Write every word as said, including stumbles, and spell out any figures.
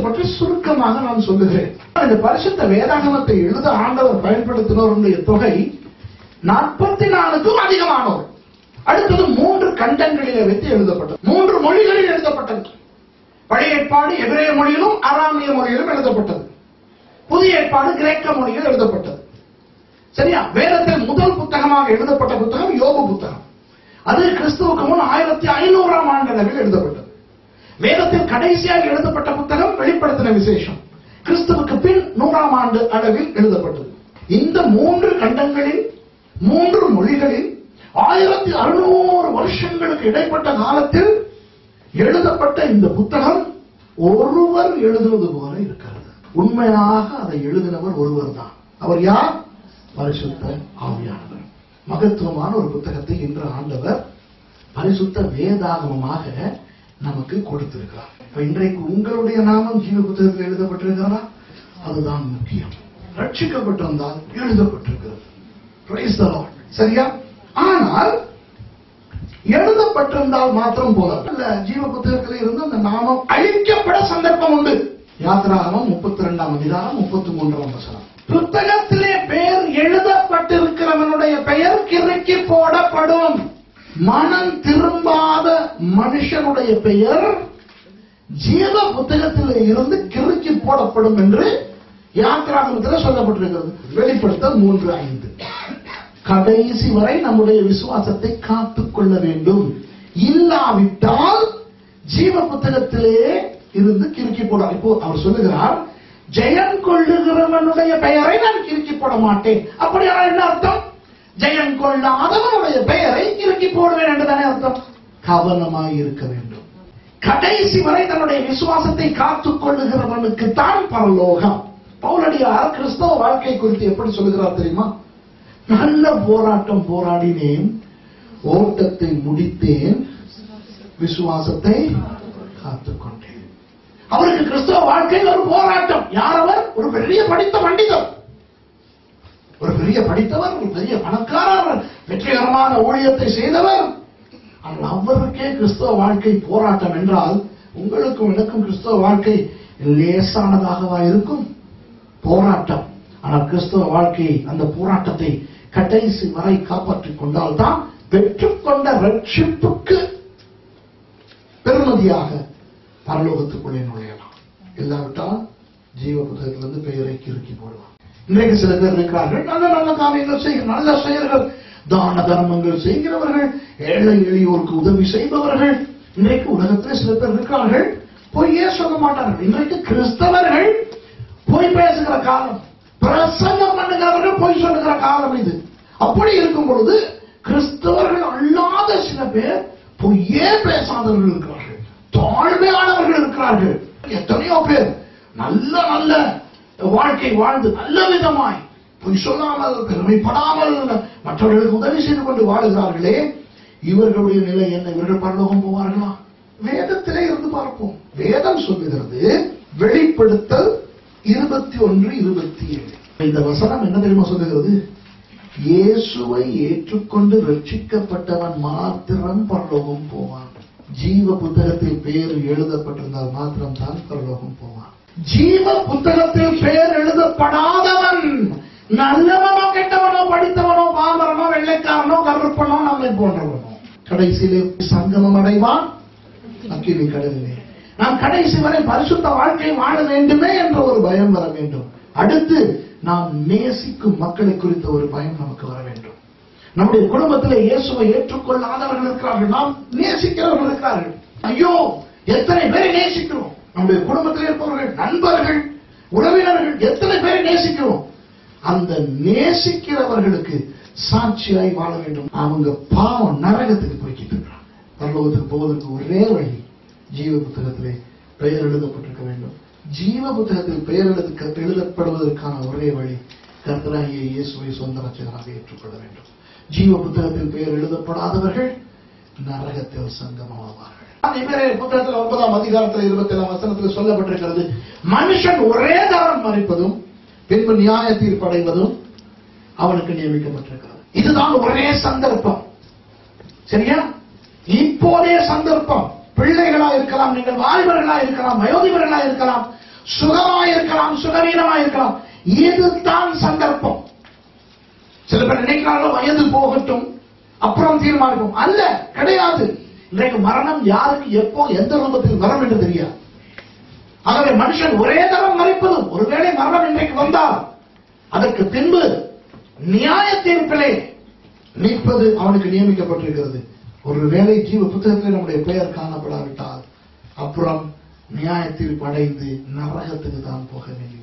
பற்றி சுருக்கமாக நான் சொல்லுகிறேன். இந்த பரிசுத்த வேதாகமத்தை எழுத ஆண்டவர் பயன்படுத்தினோருடைய தொகை நாற்பத்தி நாலுக்கும் அதிகமானோர். அடுத்தது மூன்று கண்டங்களிலே வைத்து எழுதப்பட்டது, மூன்று மொழிகளில் எழுதப்பட்டது. பழைய ஏற்பாடு எபிரேய மொழியிலும் அராமிய மொழியிலும் எழுதப்பட்டது. புதிய ஏற்பாடு கிரேக்க மொழியில் எழுதப்பட்டது. சரியா? வேதத்தில் முதல் புத்தகமாக எழுதப்பட்ட புத்தகம் யோபு புத்தகம். அது கிறிஸ்துவுக்கு முன் ஆயிரத்தி ஐநூறாம் ஆண்டளவில் எழுதப்பட்டது. வேதத்தில் கடைசியாக எழுதப்பட்ட புத்தகம் வெளிப்படுத்தின விசேஷம், கிறிஸ்துவுக்கு பின் நூறாம் ஆண்டு அளவில் எழுதப்பட்டது. இந்த மூன்று கண்டங்களில் மூன்று மொழிகளில் ஆயிரத்தி அறுநூறு வருஷங்களுக்கு இடைப்பட்ட காலத்தில் எழுதப்பட்ட இந்த புத்தகம் ஒருவர் எழுதுவது போல இருக்கிறது. உண்மையாக அதை எழுதினவர் ஒருவர் தான். அவர் யார்? பரிசுத்த ஆவியானவர். மகத்துவமான ஒரு புத்தகத்தை இன்று ஆண்டவர் பரிசுத்த வேதாகமமாக நமக்கு கொடுத்திருக்கிறார். இன்றைக்கு உங்களுடைய நாமம் ஜீவ புத்தகத்தில் எழுதப்பட்டிருக்கிறதா? அதுதான் முக்கியம். ரட்சிக்கப்பட்டிருந்தால் எழுதப்பட்டிருக்கிறது. Praise the Lord. சரியா? ஆனால் எழுதப்பட்டிருந்தால் மாத்திரம் போல ஜீவ புத்தகத்தில் இருந்து அந்த நாமம் அழிக்கப்பட சந்தர்ப்பம் உண்டு. யாத்திராகமம் முப்பத்தி இரண்டாம் அதிகாரம் முப்பத்தி மூன்றாம் வசனம். புத்தகத்திலே பெயர் எழுதப்பட்டிருக்கிறவனுடைய பெயர் கிறுக்கி போடப்படும். மனம் திரும்பாத மனுஷனுடைய பெயர் ஜீவ புத்தகத்திலே இருந்து கிறுக்கி போடப்படும் என்று யாத்திராகமத்தில் சொல்லப்பட்டிருக்கிறது. வெளிப்படுத்த மூன்று ஐந்து. கடைசி வரை நம்முடைய விசுவாசத்தை காத்துக் கொள்ள வேண்டும். இல்லாவிட்டால் ஜீவ புத்தகத்திலே இருந்து கிறுக்கி போட. இப்போ அவர் சொல்லுகிறார், ஜெயம் கொள்ளுகிறவனுடைய பெயரை நான் கிறுக்கி போட மாட்டேன். அப்படியான என்ன அர்த்தம்? ஜெயம் கொள்ளாதவனுடைய பெயரை கிறுக்கி போடுவேன் என்றுதானே அர்த்தம். கவனமாய் இருக்க வேண்டும். கடைசி வரை தன்னுடைய விசுவாசத்தை காத்துக் கொள்ளுகிறவனுக்கு தான் பரலோகம். பவுலடியார் கிறிஸ்தவ வாழ்க்கை குறித்து எப்படி சொல்லுகிறார் தெரியுமா? நல்ல போராட்டம் போராடினேன், ஓட்டத்தை முடித்தேன், விசுவாசத்தை காத்துக்கொண்டேன். அவருக்கு கிறிஸ்தவ வாழ்க்கையில் ஒரு போராட்டம். யார் அவர்? ஒரு பெரிய படித்த பண்டிதர், ஒரு பெரிய படித்தவர், ஒரு பெரிய பணக்காரர், வெற்றிகரமான ஊழியத்தை செய்தவர். ஆனால் அவருக்கே கிறிஸ்தவ வாழ்க்கை போராட்டம் என்றால் உங்களுக்கும் எனக்கும் கிறிஸ்தவ வாழ்க்கை லேசானதாகவா இருக்கும்? போராட்டம். ஆனால் கிறிஸ்தவ வாழ்க்கை அந்த போராட்டத்தை கடைசி வரை காப்பாற்றிக் கொண்டால் தான் பெற்றுக்கொண்ட ரட்சிப்புக்கு பெருமதியாக பரலோகத்துக்குள்ளே நுழையலாம். இல்லாவிட்டால் ஜீவ புத்தகத்திலிருந்து பெயரை கிறுக்கி போடலாம். இன்றைக்கு சில பேர் இருக்கிறார்கள், நல்ல நல்ல காரியங்கள் செய்கிற, நல்ல செயல்கள், தான தர்மங்கள் செய்கிறவர்கள், ஏழை எளியோருக்கு உதவி செய்பவர்கள். இன்றைக்கு உலகத்தில் சில பேர் இருக்கிறார்கள், பொய்யே சொல்ல மாட்டார்கள். இன்றைக்கு கிறிஸ்தவர்கள் பொய் பேசுகிற காலம், பிரசங்கம் பண்ணுகிறவர்கள் பொய் சொல்லுகிற காலம் இது. அப்படி இருக்கும் பொழுது கிறிஸ்தவர்கள் அல்லாத சில பேர் பொய்யே பேசாதவர்கள் இருக்கிறார்கள், தாழ்மையானவர்கள் இருக்கிறார்கள். எத்தனையோ பேர் நல்ல நல்ல வாழ்க்கை வாழ்ந்து நல்ல விதமாய் பொய் சொல்லாமல் பெருமைப்படாமல் மற்றவர்களுக்கு உதவி செய்து கொண்டு வாழுகிறார்களே, இவர்களுடைய நிலை என்ன? இவர்கள் பரலோகம் போவார்களா? வேதத்திலே இருந்து பார்ப்போம். வேதம் சொல்லுகிறது, வெளிப்படுத்தல் இருபத்தி ஒன்று இருபத்தி ஏழு. இந்த வசனம் என்ன தெரியுமா சொல்லுகிறது? இயேசுவை ஏற்றுக்கொண்டு ரட்சிக்கப்பட்டவன் மாத்திரம் பரலோகம் போவான். ஜீவ புத்தகத்தில் பெயர் எழுதப்பட்டிருந்தால் மாத்திரம் தான் பரலோகம் போவான். ஜீவ புத்தகத்தில் பெயர் எழுதப்படாதவன் நல்லவனோ கெட்டவனோ படித்தவனோ பாமரனோ வெள்ளைக்காரனோ கருப்பனோ நம்மை போன்றவனோ கடைசியிலே சங்கமம் அடைவான் அக்கினி கடலிலே. நாம் கடைசி வரை பரிசுத்த வாழ்க்கை வாழ வேண்டுமே என்ற ஒரு பயம் வர வேண்டும். அடுத்து நாம் நேசிக்கும் மக்களை குறித்த ஒரு பயம் நமக்கு வர வேண்டும். நம்முடைய குடும்பத்தில் இயேசுவை ஏற்றுக்கொள்ளாதவர்கள் இருக்கிறார்கள், நாம் நேசிக்கிறவர்கள் இருக்கிறார்கள். ஐயோ, எத்தனை பேரை நேசிக்கிறோம்! நம்முடைய குடும்பத்தில் இருப்பவர்கள், நண்பர்கள், உறவினர்கள், எத்தனை பேரை நேசிக்கிறோம். அந்த நேசிக்கிறவர்களுக்கு சாட்சியாய் வாழ வேண்டும். அவங்க பாவம் நரகத்துக்கு போய்கிட்டு இருக்கிறாங்க. பரலோகத்துக்கு போவதற்கு ஒரே வழி ஜீவ புத்தகத்திலே பெயர் எழுதப்பட்டிருக்க வேண்டும். ஜீவ புத்தகத்தில் பெயர் எழுத எழுதப்படுவதற்கான ஒரே வழி கர்த்தராகிய இயேசுவை சொந்த ரட்சகராக ஏற்றுக்கொள்ள வேண்டும். ஜீவ புத்தகத்தில் பெயர் எழுதப்படாதவர்கள் நரகத்தில் சங்கமமாவார்கள். புத்தகத்தில் ஒன்பதாம் அதிகாரத்தில் இருபத்தி ஏழாம் வசனத்தில் சொல்லப்பட்டிருக்கிறது, மனுஷன் ஒரே தரம் மறிப்பதும் பின்பு நியாய தீர்ப்படைவதும் அவனுக்கு நியமிக்கப்பட்டிருக்கிறது. இதுதான் ஒரே சந்தர்ப்பம். சரியா? இப்போதே சந்தர்ப்பம். பிள்ளைகளா இருக்கலாம், நீங்கள் வாலிபர்களா இருக்கலாம், வயோதிபர்களா இருக்கலாம், சுகமாயிருக்கலாம், சுகவீனமாயிருக்கலாம். இதுதான் சந்தர்ப்பம். சில பேர் நினைக்கிறார்கள் வயது போகட்டும் அப்புறம் தீர்மானிப்போம். அல்ல, கிடையாது. இன்றைக்கு மரணம் யாருக்கு எப்போ எந்த ரூபத்தில் வரும் என்று தெரியாது. ஆகவே மனுஷன் ஒரே தரம் மறிப்பதும், ஒருவேளை மரணம் இன்றைக்கு வந்தால் அதற்கு பின்பு நியாய தீர்ப்பிலே நிற்பது அவனுக்கு நியமிக்கப்பட்டிருக்கிறது. ஒருவேளை ஜீவ புத்தகத்தில் நம்முடைய பெயர் காணப்படாவிட்டால் அப்புறம் நியாய தீர்ப்பு அடைந்து நரகத்துக்கு தான் போக வேண்டும்.